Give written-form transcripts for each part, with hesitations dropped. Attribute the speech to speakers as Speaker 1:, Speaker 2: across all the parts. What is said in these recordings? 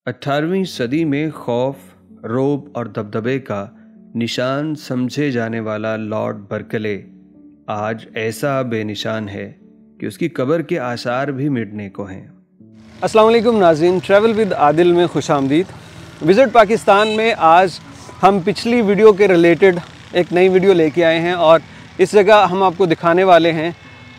Speaker 1: 18वीं सदी में खौफ, रोब और दबदबे का निशान समझे जाने वाला लॉर्ड बर्कले आज ऐसा बेनिशान है कि उसकी कब्र के आसार भी मिटने को हैं।
Speaker 2: अस्सलाम वालेकुम नाज़रीन, ट्रैवल विद आदिल में खुशामदीद। विज़िट पाकिस्तान में आज हम पिछली वीडियो के रिलेटेड एक नई वीडियो लेके आए हैं और इस जगह हम आपको दिखाने वाले हैं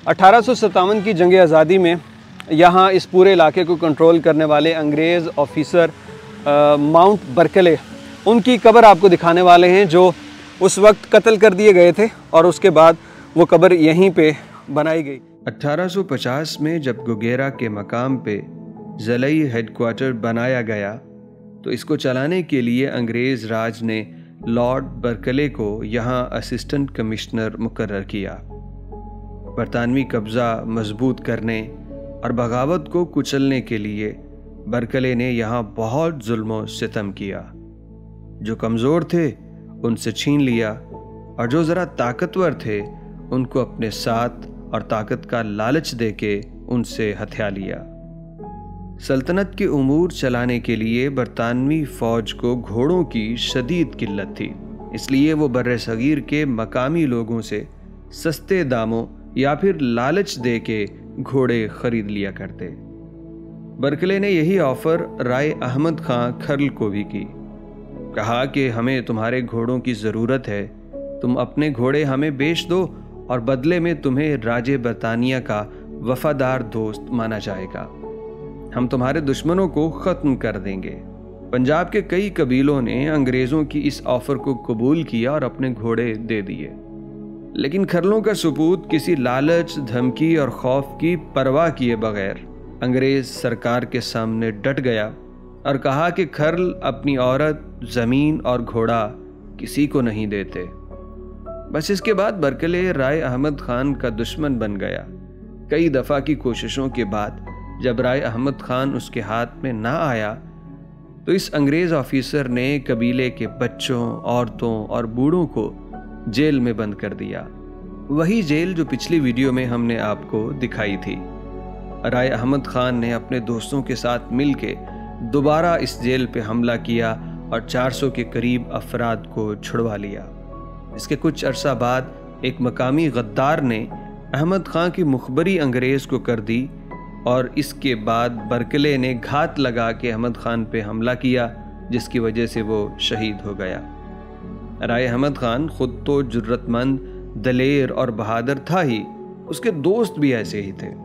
Speaker 2: 1857 की जंग आज़ादी में यहाँ इस पूरे इलाके को कंट्रोल करने वाले अंग्रेज़ ऑफिसर माउंट बर्कले, उनकी कब्र आपको दिखाने वाले हैं जो उस वक्त कत्ल कर दिए गए थे और उसके बाद वो कब्र यहीं पे बनाई गई।
Speaker 1: 1850 में जब गुगेरा के मकाम पे ज़लई हेडक्वार्टर बनाया गया तो इसको चलाने के लिए अंग्रेज़ राज ने लॉर्ड बर्कले को यहाँ असिस्टेंट कमिश्नर मुकर्रर किया। बरतानवी कब्ज़ा मजबूत करने और बगावत को कुचलने के लिए बर्कले ने यहाँ बहुत जुल्म सितम किया। जो कमज़ोर थे उनसे छीन लिया और जो ज़रा ताकतवर थे उनको अपने साथ और ताकत का लालच देके उनसे हथिया लिया। सल्तनत के उमूर चलाने के लिए बरतानवी फ़ौज को घोड़ों की शदीद किल्लत थी, इसलिए वो बर्रे सगीर के मकामी लोगों से सस्ते दामों या फिर लालच देके घोड़े खरीद लिया करते। बर्कले ने यही ऑफ़र राय अहमद खां खर्ल को भी की। कहा कि हमें तुम्हारे घोड़ों की ज़रूरत है, तुम अपने घोड़े हमें बेच दो और बदले में तुम्हें राजे बरतानिया का वफादार दोस्त माना जाएगा। हम तुम्हारे दुश्मनों को ख़त्म कर देंगे। पंजाब के कई कबीलों ने अंग्रेज़ों की इस ऑफ़र को कबूल किया और अपने घोड़े दे दिए, लेकिन खर्लों का सबूत किसी लालच, धमकी और खौफ की परवाह किए बगैर अंग्रेज़ सरकार के सामने डट गया और कहा कि खर्ल अपनी औरत, ज़मीन और घोड़ा किसी को नहीं देते। बस इसके बाद बर्कले राय अहमद खान का दुश्मन बन गया। कई दफ़ा की कोशिशों के बाद जब राय अहमद खान उसके हाथ में ना आया तो इस अंग्रेज़ ऑफिसर ने कबीले के बच्चों, औरतों और बूढ़ों को जेल में बंद कर दिया। वही जेल जो पिछली वीडियो में हमने आपको दिखाई थी। राय अहमद खान ने अपने दोस्तों के साथ मिलके दोबारा इस जेल पे हमला किया और 400 के करीब अफराद को छुड़वा लिया। इसके कुछ अरसा बाद एक मकामी गद्दार ने अहमद खान की मुखबरी अंग्रेज़ को कर दी और इसके बाद बर्कले ने घात लगा के अहमद खान पे हमला किया, जिसकी वजह से वो शहीद हो गया। राय अहमद खान खुद तो जुर्रतमंद, दलेर और बहादुर था ही, उसके दोस्त भी ऐसे ही थे।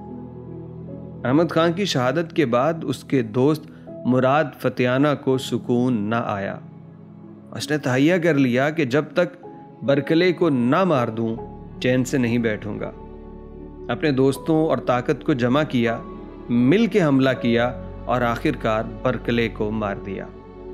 Speaker 1: अहमद खान की शहादत के बाद उसके दोस्त मुराद फतेयाना को सुकून ना आया। उसने तहैया कर लिया कि जब तक बर्कले को ना मार दूं चैन से नहीं बैठूंगा। अपने दोस्तों और ताकत को जमा किया, मिल के हमला किया और आखिरकार बर्कले को मार दिया।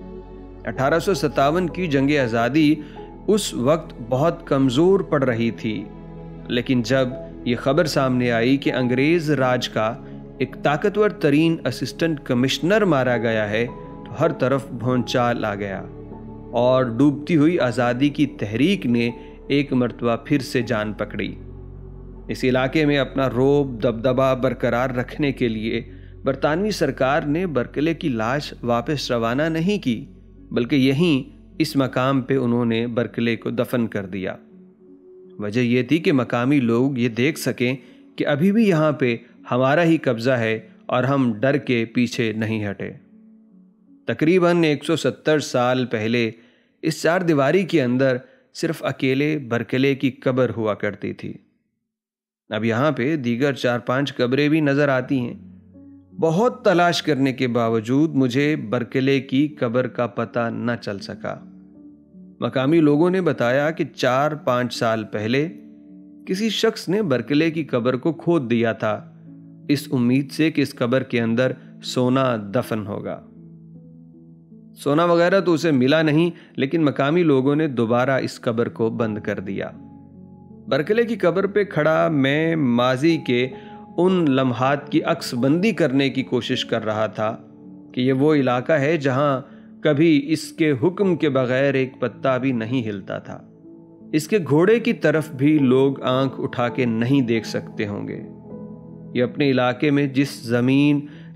Speaker 1: 1857 की जंग आज़ादी उस वक्त बहुत कमज़ोर पड़ रही थी, लेकिन जब ये खबर सामने आई कि अंग्रेज़ राज का एक ताकतवर तरीन असिस्टेंट कमिश्नर मारा गया है तो हर तरफ भौंचाल आ गया और डूबती हुई आज़ादी की तहरीक ने एक मर्तबा फिर से जान पकड़ी। इस इलाके में अपना रोब, दबदबा बरकरार रखने के लिए बरतानवी सरकार ने बर्कले की लाश वापस रवाना नहीं की, बल्कि यहीं इस मकाम पे उन्होंने बर्कले को दफन कर दिया। वजह यह थी कि मकामी लोग ये देख सकें कि अभी भी यहाँ पे हमारा ही कब्ज़ा है और हम डर के पीछे नहीं हटे। तकरीबन 170 साल पहले इस चार दीवारी के अंदर सिर्फ अकेले बर्कले की कब्र हुआ करती थी। अब यहाँ पे दीगर 4-5 कब्रें भी नज़र आती हैं। बहुत तलाश करने के बावजूद मुझे बर्कले की कब्र का पता न चल सका। मकामी लोगों ने बताया कि 4-5 साल पहले किसी शख्स ने बर्कले की कब्र को खोद दिया था, इस उम्मीद से कि इस कब्र के अंदर सोना दफन होगा। सोना वगैरह तो उसे मिला नहीं, लेकिन मकामी लोगों ने दोबारा इस कब्र को बंद कर दिया। बर्कले की कब्र पे खड़ा मैं माजी के उन लम्हात की अक्सबंदी करने की कोशिश कर रहा था कि ये वो इलाका है जहाँ कभी इसके हुक्म के बगैर एक पत्ता भी नहीं हिलता था। इसके घोड़े की तरफ भी लोग आंख उठा के नहीं देख सकते होंगे। ये अपने इलाके में जिस ज़मीन,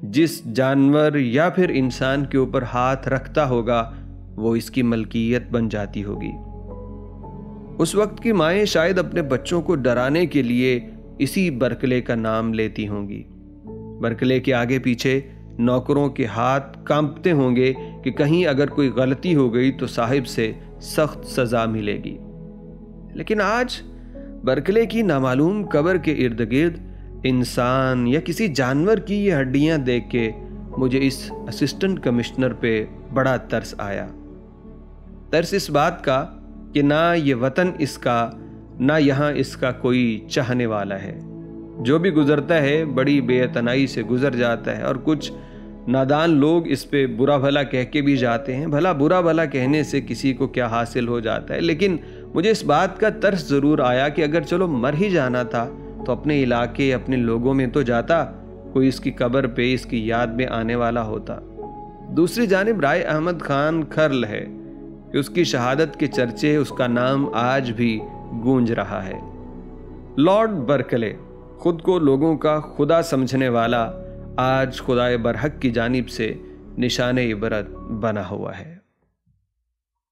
Speaker 1: जिस जानवर या फिर इंसान के ऊपर हाथ रखता होगा वो इसकी मलकियत बन जाती होगी। उस वक्त की माएँ शायद अपने बच्चों को डराने के लिए इसी बर्कले का नाम लेती होंगी। बर्कले के आगे पीछे नौकरों के हाथ कांपते होंगे कि कहीं अगर कोई गलती हो गई तो साहिब से सख्त सज़ा मिलेगी। लेकिन आज बर्कले की नामालूम कब्र के इर्द गिर्द इंसान या किसी जानवर की ये हड्डियां देख के मुझे इस असिस्टेंट कमिश्नर पे बड़ा तरस आया। तरस इस बात का कि ना ये वतन इसका, ना यहाँ इसका कोई चाहने वाला है। जो भी गुजरता है बड़ी बेअतनाई से गुजर जाता है और कुछ नादान लोग इस पे बुरा भला कह के भी जाते हैं। भला बुरा भला कहने से किसी को क्या हासिल हो जाता है। लेकिन मुझे इस बात का तरस ज़रूर आया कि अगर चलो मर ही जाना था तो अपने इलाके अपने लोगों में तो जाता, कोई इसकी कब्र पे इसकी याद में आने वाला होता। दूसरी जानिब राय अहमद खान खर्ल है कि उसकी शहादत के चर्चे, उसका नाम आज भी गूंज रहा है। लॉर्ड बर्कले, खुद को लोगों का खुदा समझने वाला, आज खुदाए बरहक की जानिब से निशाने इबरत बना हुआ है।